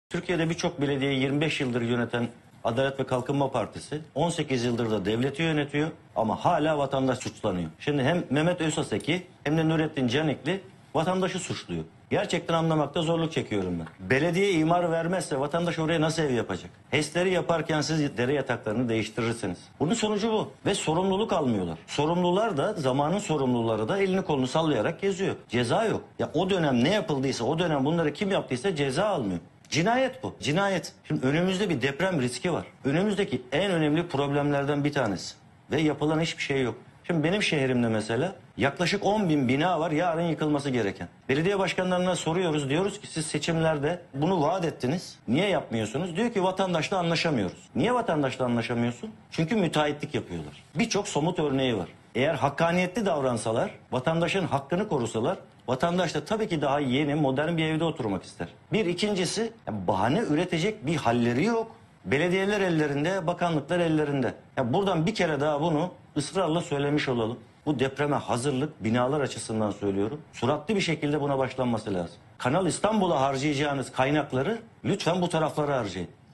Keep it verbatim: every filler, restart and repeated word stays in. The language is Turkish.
Türkiye'de birçok belediyeyi yirmi beş yıldır yöneten Adalet ve Kalkınma Partisi on sekiz yıldır da devleti yönetiyor ama hala vatandaş suçlanıyor. Şimdi hem Mehmet Özaseki hem de Nurettin Canikli vatandaşı suçluyor. Gerçekten anlamakta zorluk çekiyorum ben. Belediye imar vermezse vatandaş oraya nasıl ev yapacak? HES'leri yaparken siz dere yataklarını değiştirirsiniz. Bunun sonucu bu. Ve sorumluluk almıyorlar. Sorumlular da, zamanın sorumluları da elini kolunu sallayarak geziyor. Ceza yok. Ya o dönem ne yapıldıysa, o dönem bunları kim yaptıysa ceza almıyor. Cinayet bu. Cinayet. Şimdi önümüzde bir deprem riski var. Önümüzdeki en önemli problemlerden bir tanesi. Ve yapılan hiçbir şey yok. Şimdi benim şehrimde mesela yaklaşık on bin bina var yarın yıkılması gereken. Belediye başkanlarına soruyoruz, diyoruz ki siz seçimlerde bunu vaat ettiniz. Niye yapmıyorsunuz? Diyor ki vatandaşla anlaşamıyoruz. Niye vatandaşla anlaşamıyorsun? Çünkü müteahhitlik yapıyorlar. Birçok somut örneği var. Eğer hakkaniyetli davransalar, vatandaşın hakkını korusalar, vatandaş da tabii ki daha yeni, modern bir evde oturmak ister. Bir ikincisi, bahane üretecek bir halleri yok. Belediyeler ellerinde, bakanlıklar ellerinde. Ya buradan bir kere daha bunu ısrarla söylemiş olalım. Bu depreme hazırlık, binalar açısından söylüyorum, süratli bir şekilde buna başlanması lazım. Kanal İstanbul'a harcayacağınız kaynakları lütfen bu taraflara harcayın.